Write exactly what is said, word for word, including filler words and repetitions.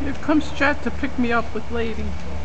Here comes Chat to pick me up with Lady.